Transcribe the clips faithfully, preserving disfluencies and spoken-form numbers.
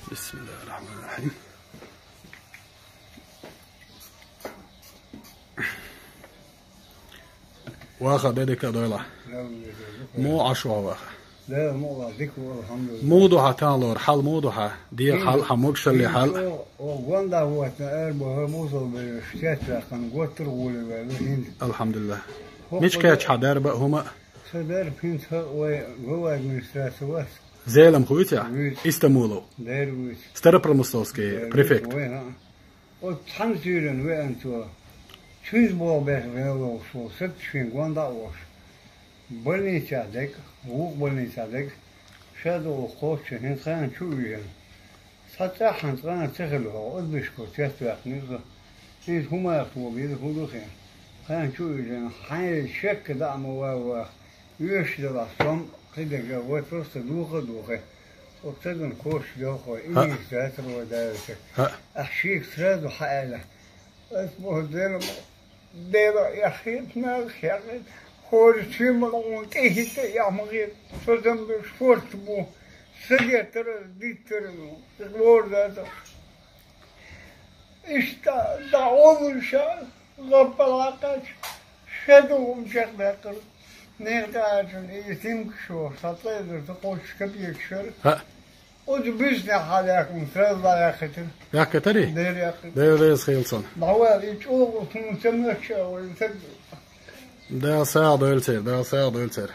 بسم الله الرحمن الرحيم. واخا ديك دويلا مو عشوا واخا لا مو ذيك الحمد لله مودو حتان حل مودو ح دي حل حموكش اللي حل وغندا هو تقال بهرموزو بالشتات كان قطر ولا هند الحمد لله مش كاتش حدار بقى هما صدر فين هو ادمنستراتور زيلم خويتيا استمولو دارويش ستربر مستوسكي بريفكت وتحنزيرن وانتو شوز بو بس ولا شو ست فين غندا وش больница дек وق больница دек شادو خوش هن خان شو يعني صتاحن صان تخلوا ادبشكو تيستو نيزو نيز هما يخطو بيد هدو خان خان شو يعني حي شك دعم و يش ده صم كده جوات فرص دوخه دوخه وبتدن كوش دوخه اني ستاتر ودارك احشيك سرادو حاله اسمه دير دير يا خيتنا خيت هور شيملون تيت يا مغير صدم سبورت بو سجتر ديتر سبور ده اشتا دعوه شال غبلاقش شدو مشك بكر نقدر يتم شو سطير تقول كبير شر ها وجبسنا حالكم ثلاث يا ختر يا كتري دير يا ختر دير ريس خيلصن ضوال يشوف تمشى ويسد ده ساعة دولتر ده ساعة دولتر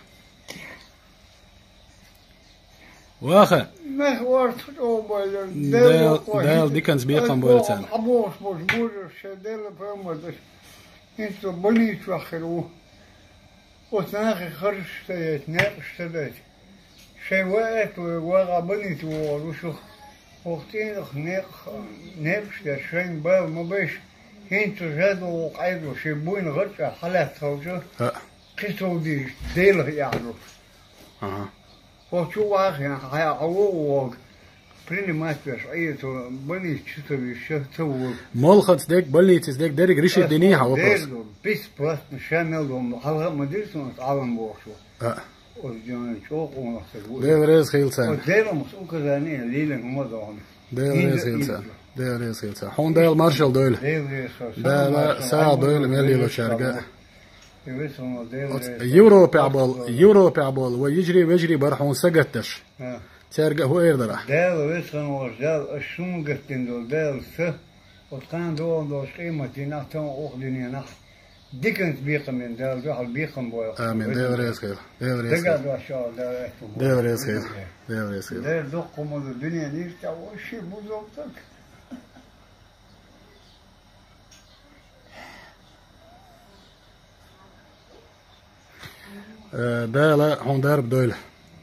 واخا ما هو تروبل ده ده ديكنز بيقام بولتن ابوش بوش بوش شدل فمدش انتو بني تاخروا وتناخي خرج اشتريت ناق اشتريت شي وقت وواقع بني توال وشو وقتين ناق ناق اشتريت شين باب ما بيش هنتو جادو وقعدوا شي بوين غرشة حالات خوشة قصوا دي ديله يعرف اها وشو واخي هيعووك بريني ما تبش ايتو بني تشتري شتو مولخت ديك بليتس ديك ديرك ريش الدنيا هو بس بس بس مشامل دم حلقة مدرسة عالم بوشو اه وجان شوق ونحسب ده ريس خيلتان وديله مسؤول كذانية ليلة هم ضامن ده ريس خيلتان ده ريس خيلتان هون ده المارشال دول ده لا ساعة دول مالي له شارقة يورو بيعبل يورو بيعبل ويجري ويجري برحون سقتش شارقة هو يقدر ده ويسخن ورجال الشون قتين دول ده السه وكان دول دوش قيمة نحتم أخدني نح ديكنز بيقم من ده الجحل بيقم بويا آمين ده ريس خير ده ريس خير ده ده ريس خير ده ريس خير ده دقم الدنيا نيرتا وشي بوزوبتك ده لا هون دارب دول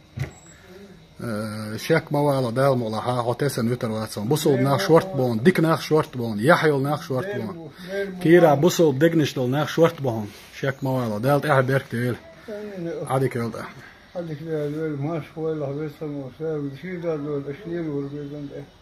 شاك موالا دال مولها هوتسن وتر واتسون بوسل ناخ شورت بون ديك ناخ شورت بون يحيل ناخ شورت بون كيرا بوسل ديجنشتل ناخ شورت بون شاك موالا دالت احد بيرك تيل عادي كيل ده عادي كيل ما شوي الله بيسمو ساوي شي دال دول اشنيل والبيزن ده